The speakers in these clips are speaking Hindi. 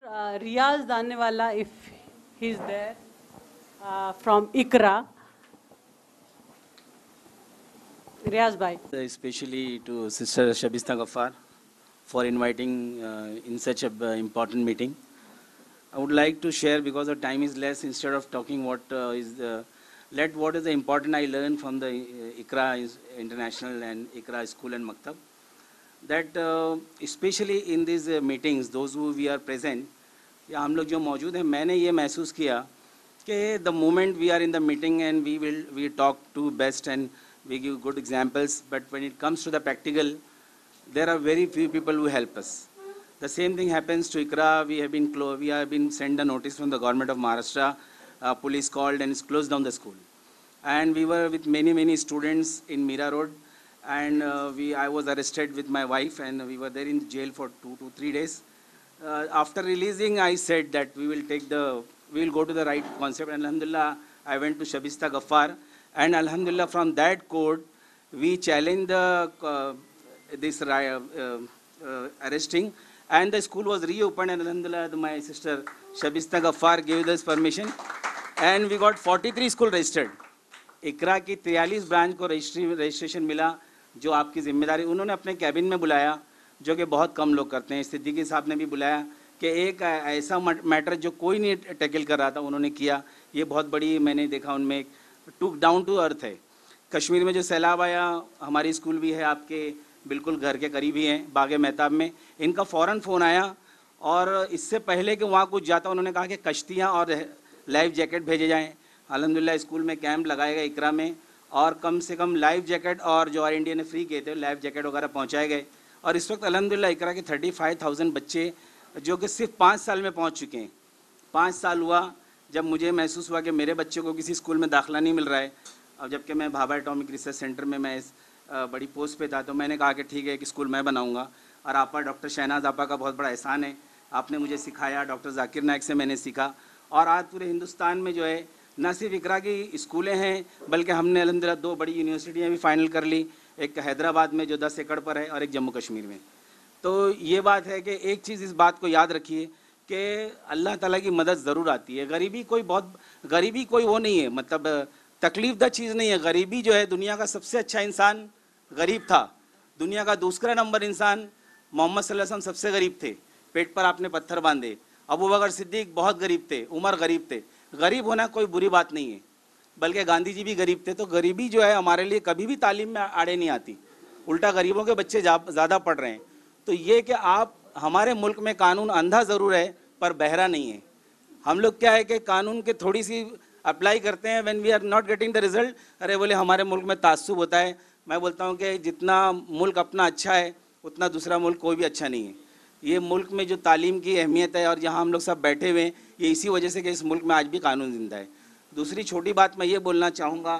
Riyaz Danewala, if he's there, from IQRA. Riyaz bhai. Especially to Sister Shabista Ghaffar for inviting in such an important meeting. I would like to share, because the time is less, instead of talking what is the important I learned from the IQRA International and IQRA School and Maktab. That especially in these meetings, those who we are present, या हम लोग जो मौजूद हैं, मैंने ये महसूस किया कि the moment we are in the meeting and we talk to best and we give good examples, but when it comes to the practical, there are very few people who help us. The same thing happens to IQRA. We have been sent a notice from the government of Maharashtra. Police called and closed down the school. And we were with many students in Mira Road, and I was arrested with my wife, and we were there in jail for 2 to 3 days. After releasing, I said that we will go to the right concept. And Alhamdulillah, I went to Shabista Ghaffar, and Alhamdulillah, from that court, we challenged this arresting, and the school was reopened. And Alhamdulillah, my sister Shabista Ghaffar gave us permission, and we got 43 school registered. IQRA की 43 ब्रांच को रजिस्ट्रेशन मिला, जो आपकी जिम्मेदारी उन्होंने अपने कैबिन में बुलाया, जो कि बहुत कम लोग करते हैं. सिद्दीकी साहब ने भी बुलाया कि एक ऐसा मैटर जो कोई नहीं टैकल कर रहा था, उन्होंने किया. ये बहुत बड़ी मैंने देखा उनमें टू डाउन टू अर्थ है. कश्मीर में जो सैलाब आया, हमारी स्कूल भी है आपके बिल्कुल घर के करीब ही हैं, बागे मेहताब में. इनका फ़ौरन फ़ोन आया, और इससे पहले कि वहाँ कुछ जाता, उन्होंने कहा कि कश्तियाँ और लाइफ जैकेट भेजे जाएँ. अल्हम्दुलिल्लाह स्कूल में कैंप लगाए गए IQRA में, और कम से कम लाइफ जैकेट और जो ऑल इंडिया ने फ्री किए थे लाइफ जैकेट वगैरह पहुँचाए गए. और इस वक्त अल्हम्दुलिल्लाह IQRA के 35,000 बच्चे जो कि सिर्फ 5 साल में पहुँच चुके हैं. 5 साल हुआ जब मुझे महसूस हुआ कि मेरे बच्चे को किसी स्कूल में दाखिला नहीं मिल रहा है. अब जबकि मैं भाभा एटॉमिक रिसर्च सेंटर में मैं बड़ी पोस्ट पे था, तो मैंने कहा कि ठीक है, एक स्कूल मैं बनाऊँगा. और आपा डॉक्टर शहनाज आपा का बहुत बड़ा एहसान है, आपने मुझे सिखाया. डॉक्टर जाकिर नायक से मैंने सीखा, और आज पूरे हिंदुस्तान में जो है न सिर्फ IQRA की स्कूलें हैं, बल्कि हमने अल्हम्दुलिल्लाह 2 बड़ी यूनिवर्सिटियाँ भी फाइनल कर ली. एक हैदराबाद में जो 10 एकड़ पर है, और एक जम्मू कश्मीर में. तो ये बात है कि एक चीज़ इस बात को याद रखिए कि अल्लाह ताला की मदद ज़रूर आती है. गरीबी कोई वो नहीं है, मतलब तकलीफ़दा चीज़ नहीं है. गरीबी जो है, दुनिया का सबसे अच्छा इंसान गरीब था. दुनिया का दूसरा नंबर इंसान मोहम्मद सल्लल्लाहु अलैहि वसल्लम सबसे गरीब थे. पेट पर आपने पत्थर बांधे. अबू बकर सिद्दीक बहुत गरीब थे, उमर गरीब थे. गरीब होना कोई बुरी बात नहीं है, बल्कि गांधी जी भी गरीब थे. तो गरीबी जो है हमारे लिए कभी भी तालीम में आड़े नहीं आती. उल्टा गरीबों के बच्चे ज़्यादा पढ़ रहे हैं. तो ये कि आप, हमारे मुल्क में कानून अंधा ज़रूर है पर बहरा नहीं है. हम लोग क्या है कि कानून के थोड़ी सी अप्लाई करते हैं, when we are not getting the result, अरे बोले हमारे मुल्क में तासुब होता है. मैं बोलता हूँ कि जितना मुल्क अपना अच्छा है, उतना दूसरा मुल्क कोई भी अच्छा नहीं है. ये मुल्क में जो तालीम की अहमियत है, और जहाँ हम लोग सब बैठे हुए हैं, ये इसी वजह से कि इस मुल्क में आज भी कानून जिंदा है. दूसरी छोटी बात मैं ये बोलना चाहूँगा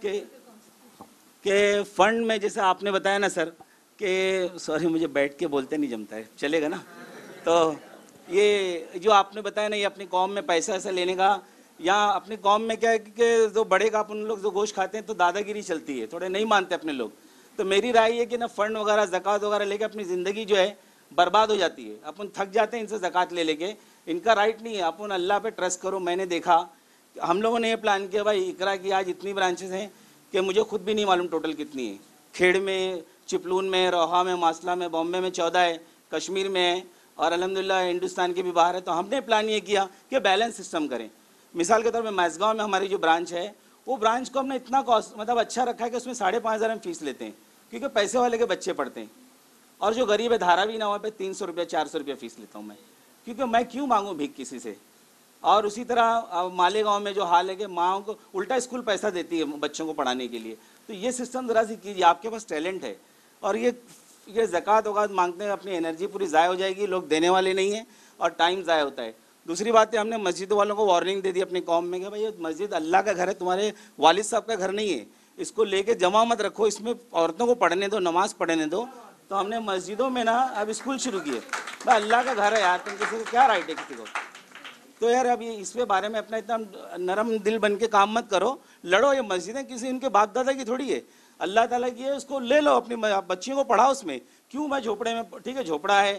कि फ़ंड में, जैसे आपने बताया ना सर, कि सॉरी मुझे बैठ के बोलते नहीं जमता है, चलेगा ना. तो ये जो आपने बताया ना, ये अपनी कौम में पैसा ऐसा लेने का, या अपनी कौम में क्या है कि जो बड़े का अपन लोग जो गोश्त खाते हैं तो दादागिरी चलती है, थोड़े नहीं मानते अपने लोग. तो मेरी राय ये कि ना, फ़ंड वगैरह ज़कात वगैरह लेके अपनी ज़िंदगी जो है बर्बाद हो जाती है. अपन थक जाते हैं इनसे ज़कात ले लेके. इनका राइट नहीं है. अपन अल्लाह पे ट्रस्ट करो. मैंने देखा, हम लोगों ने ये प्लान किया, भाई IQRA की आज इतनी ब्रांचेस हैं कि मुझे खुद भी नहीं मालूम टोटल कितनी है. खेड़ में, चिपलून में, रोहा में, मासला में, बॉम्बे में 14 है, कश्मीर में है, और अल्हम्दुलिल्लाह हिंदुस्तान के भी बाहर है. तो हमने प्लान ये किया कि बैलेंस सिस्टम करें. मिसाल के तौर पर मैसगांव में हमारी जो ब्रांच है, वो ब्रांच को हमने इतना कॉस्ट मतलब अच्छा रखा है कि उसमें 5,500 हम फीस लेते हैं, क्योंकि पैसे वाले के बच्चे पढ़ते हैं. और जो गरीब है, धारावी ना, वहाँ पे 300 रुपया 400 रुपया फीस लेता हूँ मैं, क्योंकि मैं क्यों मांगूँ भीख किसी से. और उसी तरह मालेगांव में जो हाल है कि माँ को उल्टा स्कूल पैसा देती है बच्चों को पढ़ाने के लिए. तो ये सिस्टम ज़रा सी कीजिए, आपके पास टैलेंट है. और ये ज़कात वकात मांगते हैं, अपनी एनर्जी पूरी ज़ाय हो जाएगी, लोग देने वाले नहीं हैं, और टाइम ज़ाय होता है. दूसरी बात है, हमने मस्जिद वालों को वार्निंग दे दी अपनी कौम में कि भाई ये मस्जिद अल्लाह का घर है, तुम्हारे वालिद साहब का घर नहीं है. इसको लेके जमा मत रखो, इसमें औरतों को पढ़ने दो, नमाज़ पढ़ने दो. तो हमने मस्जिदों में ना अब स्कूल शुरू किए. भाई अल्लाह का घर है यार, तुम किसी को क्या राइट है किसी को. तो यार अब ये इसके बारे में अपना इतना नरम दिल बन के काम मत करो. लड़ो. ये मस्जिदें किसी इनके बाप दादा की थोड़ी है, अल्लाह ताला की है. उसको ले लो, अपनी बच्चियों को पढ़ाओ उसमें. क्यों मैं झोपड़े में, ठीक है झोपड़ा है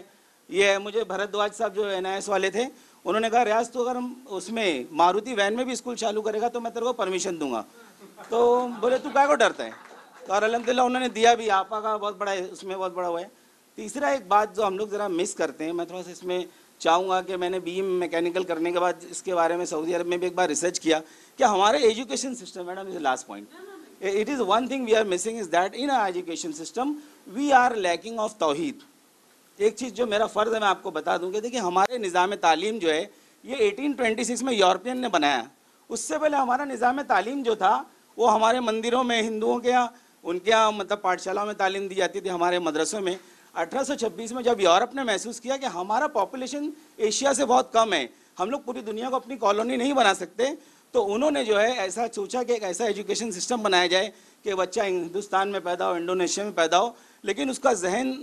ये है, मुझे भरद्वाज साहब जो NIS वाले थे, उन्होंने कहा रियाज तो अगर हम उसमें मारुति वैन में भी स्कूल चालू करेगा तो मैं तेरे को परमिशन दूंगा। तो बोले तू क्या को डरता है, तो और अल्हम्दुलिल्लाह उन्होंने दिया भी। आपा का बहुत बड़ा उसमें बहुत बड़ा हुआ है। तीसरा एक बात जो हम लोग ज़रा मिस करते हैं, मैं थोड़ा सा इसमें चाहूँगा कि मैंने BE मैकेनिकल करने के बाद इसके बारे में सऊदी अरब में भी एक बार रिसर्च किया कि हमारे education system, madam is last point, it is one thing we are missing is that in our education system we are lacking of तौहीद। एक चीज़ जो मेरा फ़र्ज़ है मैं आपको बता दूँ कि देखिए हमारे निज़ाम तालीम जो है ये 1826 में यूरोपियन ने बनाया। उससे पहले हमारा निज़ाम तालीम जो था वो हमारे मंदिरों में, हिंदुओं के यहाँ, उनके यहाँ मतलब पाठशालाओं में तालीम दी जाती थी, हमारे मदरसों में। 1826 में जब यूरोप ने महसूस किया कि हमारा पॉपुलेशन एशिया से बहुत कम है, हम लोग पूरी दुनिया को अपनी कॉलोनी नहीं बना सकते, तो उन्होंने जो है ऐसा सोचा कि एक ऐसा एजुकेशन सिस्टम बनाया जाए कि बच्चा हिंदुस्तान में पैदा हो, इंडोनेशिया में पैदा हो, लेकिन उसका जहन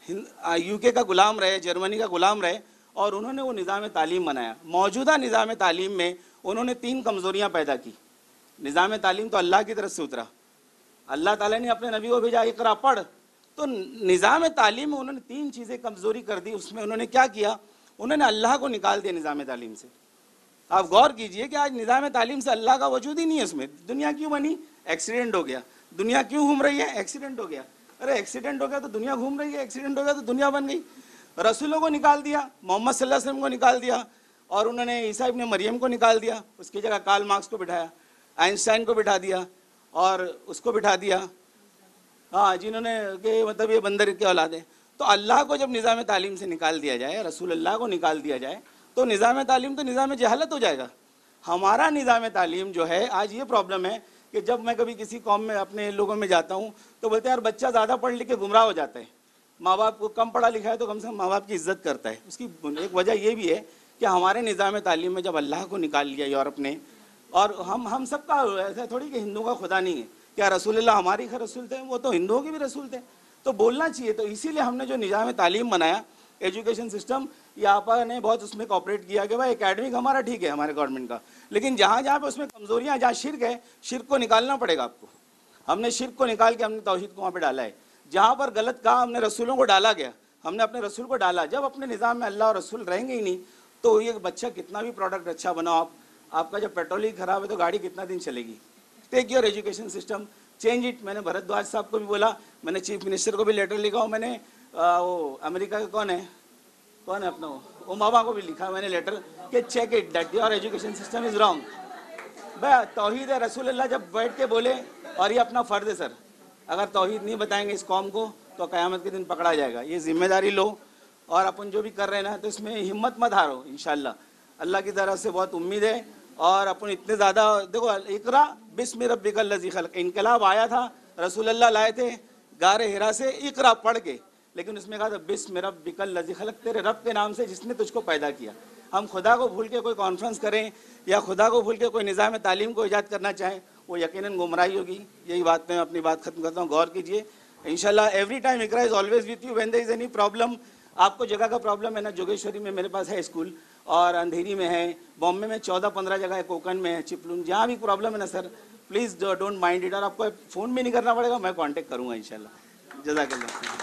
UK का गुलाम रहे, जर्मनी का गुलाम रहे, और उन्होंने वो निज़ाम तालीम बनाया। मौजूदा निज़ाम तालीम में उन्होंने 3 कमज़ोरियाँ पैदा की। निज़ाम तालीम तो अल्लाह की तरफ से उतरा, अल्लाह ताला ने अपने नबी को भेजा इक़रा पढ़, तो निज़ाम तालीम में उन्होंने 3 चीज़ें कमज़ोरी कर दी। उसमें उन्होंने क्या किया, उन्होंने अल्लाह को निकाल दिया निज़ाम तालीम से। आप गौर कीजिए कि आज निज़ाम तालीम से अल्लाह का वजूद ही नहीं है उसमें। दुनिया क्यों बनी, एक्सीडेंट हो गया। दुनिया क्यों घूम रही है, एक्सीडेंट हो गया। अरे एक्सीडेंट हो गया तो दुनिया घूम रही है, एक्सीडेंट हो गया तो दुनिया बन गई। रसूलों को निकाल दिया, मोहम्मद सल्लल्लाहु अलैहि वसल्लम को निकाल दिया, और उन्होंने ईसा इब्न मरियम को निकाल दिया, उसकी जगह कार्ल मार्क्स को बिठाया, आइंस्टाइन को बिठा दिया, और उसको बिठा दिया, हाँ जिन्होंने कि मतलब ये बंदर के औलाद है। तो अल्लाह को जब निज़ाम तालीम से निकाल दिया जाए, रसूल अल्लाह को निकाल दिया जाए, तो निज़ाम तालीम तो निज़ाम जहालत हो जाएगा। हमारा निज़ाम तालीम जो है, आज ये प्रॉब्लम है कि जब मैं कभी किसी कौम में अपने लोगों में जाता हूँ तो बोलते हैं यार बच्चा ज़्यादा पढ़ लिख के गुमराह हो जाता है, माँ बाप को कम पढ़ा लिखा है तो कम से कम माँ बाप की इज्जत करता है। उसकी एक वजह ये भी है कि हमारे निज़ाम तालीम में जब अल्लाह को निकाल लिया यूरोप ने, और हम सबका ऐसा थोड़ी कि हिंदुओं का खुदा नहीं है, क्या रसूलुल्लाह हमारे ही रसूल थे, वो तो हिंदुओं के भी रसूल थे, तो बोलना चाहिए। तो इसीलिए हमने जो निज़ाम तालीम बनाया, एजुकेशन सिस्टम, ये आपा ने बहुत उसमें कॉपरेट किया कि भाई एकेडमिक हमारा ठीक है हमारे गवर्नमेंट का, लेकिन जहाँ जहाँ पे उसमें कमजोरियाँ, जहाँ शिर्क है, शिर्क को निकालना पड़ेगा आपको। हमने शिर्क को निकाल के हमने तौहीद को वहाँ पे डाला है। जहाँ पर गलत कहा हमने रसूलों को डाला गया, हमने अपने रसूल को डाला। जब अपने निज़ाम में अल्लाह और रसूल रहेंगे ही नहीं तो ये बच्चा कितना भी प्रोडक्ट अच्छा बनाओ आप, आपका जब पेट्रोल ही खराब है तो गाड़ी कितना दिन चलेगी। Take your education system, change it. मैंने भरद्वाज साहब को भी बोला, मैंने चीफ मिनिस्टर को भी लेटर लिखा हूँ, मैंने वो अमेरिका का कौन है अपना ओबामा को भी लिखा मैंने लेटर कि check it that your education system is wrong. भाई तौहीद है, रसूलुल्लाह जब बैठ के बोले, और ये अपना फ़र्ज़ है सर, अगर तौहीद नहीं बताएंगे इस कौम को तो क़यामत के दिन पकड़ा जाएगा। ये जिम्मेदारी लो, और अपन जो भी कर रहे हैं ना तो इसमें हिम्मत मत हारो। इंशाल्लाह अल्लाह की तरफ से बहुत उम्मीद है, और अपन इतने ज़्यादा देखो, इक़रा बिस्मि रब्बिकल लज़ी खलक़, इनकलाब आया था, रसूलुल्लाह लाए थे गारे हिरा से इक़रा पढ़ के, लेकिन उसमें कहा था बिस्मि रब्बिकल लज़ी खलक़, तेरे रब के नाम से जिसने तुझको पैदा किया। हम खुदा को भूल के कोई कॉन्फ्रेंस करें या खुदा को भूल के कोई निज़ाम तालीम को ईजाद करना चाहें, वो यकीनन गुमराही होगी। यही बात मैं अपनी बात खत्म करता हूँ, गौर कीजिए। इंशाल्लाह every time Iqra is always with you when there is any problem. आपको जगह का प्रॉब्लम है ना, जोगेश्वरी में मेरे पास है स्कूल, और अंधेरी में है, बॉम्बे में 14-15 जगह है, कोकन में है, चिपलून, जहाँ भी प्रॉब्लम है ना sir, please don't mind it, और आपको फ़ोन भी नहीं करना पड़ेगा, मैं कॉन्टेक्ट करूँगा इंशाल्लाह। जज़ाकल्लाह।